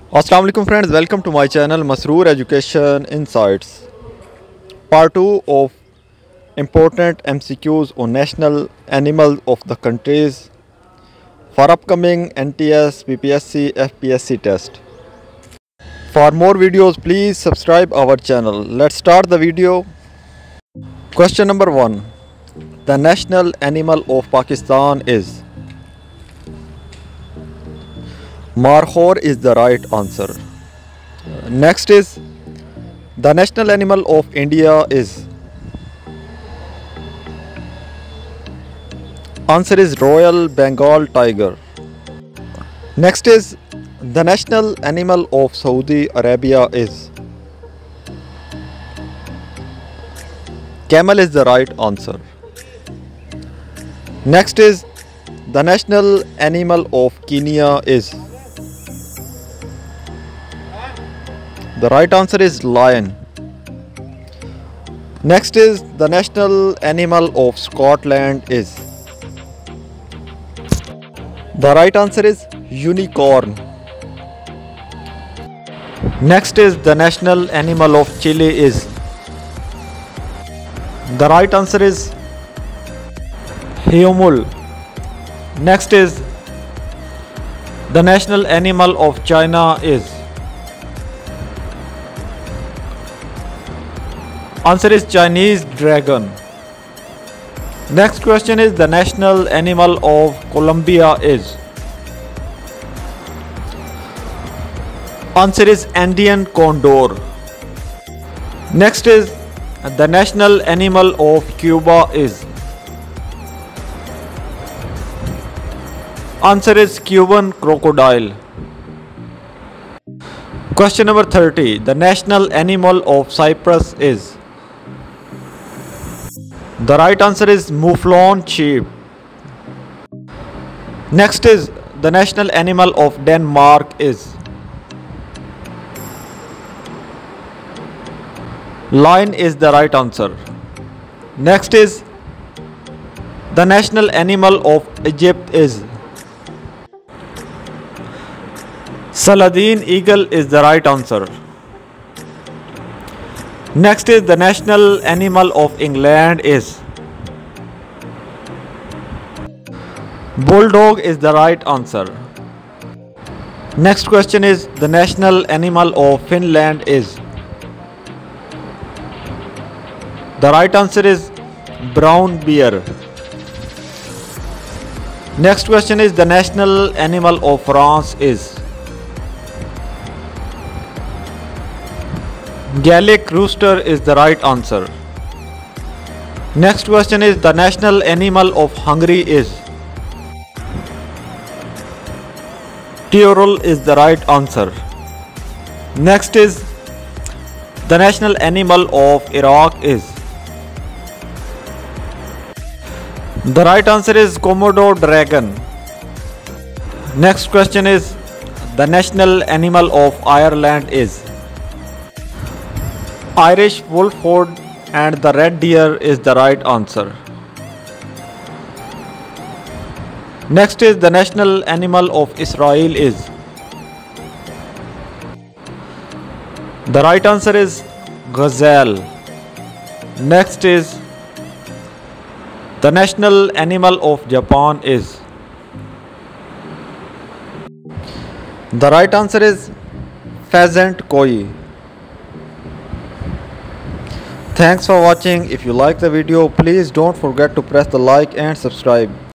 Assalamu alaikum friends, welcome to my channel Masroor Education Insights. Part 2 of important MCQs on national animals of the countries for upcoming NTS, PPSC, FPSC test. For more videos, please subscribe our channel. Let's start the video. Question number 1. The national animal of Pakistan is? Markhor is the right answer. Next is, the national animal of India is? Answer is Royal Bengal tiger. Next is, the national animal of Saudi Arabia is? Camel is the right answer. Next is, the national animal of Kenya is? The right answer is lion. Next is, the national animal of Scotland is? The right answer is unicorn. Next is, the national animal of Chile is? The right answer is huemul. Next is, the national animal of China is? Answer is Chinese dragon. Next question is, the national animal of Colombia is? Answer is Andean condor. Next is, the national animal of Cuba is? Answer is Cuban crocodile. Question number 30. The national animal of Cyprus is? The right answer is mouflon sheep. Next is, the national animal of Denmark is? Lion is the right answer. Next is, the national animal of Egypt is? Saladin eagle is the right answer. Next is, the national animal of England is? Bulldog is the right answer. Next question is, the national animal of Finland is? The right answer is brown bear. Next question is, the national animal of France is? Gallic rooster is the right answer. Next question is, the national animal of Hungary is? Tyrol is the right answer. Next is, the national animal of Iraq is? The right answer is Komodo dragon. Next question is, the national animal of Ireland is? Irish wolfhound and the red deer is the right answer. Next is, the national animal of Israel is? The right answer is gazelle. Next is, the national animal of Japan is? The right answer is pheasant koi. Thanks for watching. If you like the video, please don't forget to press the like and subscribe.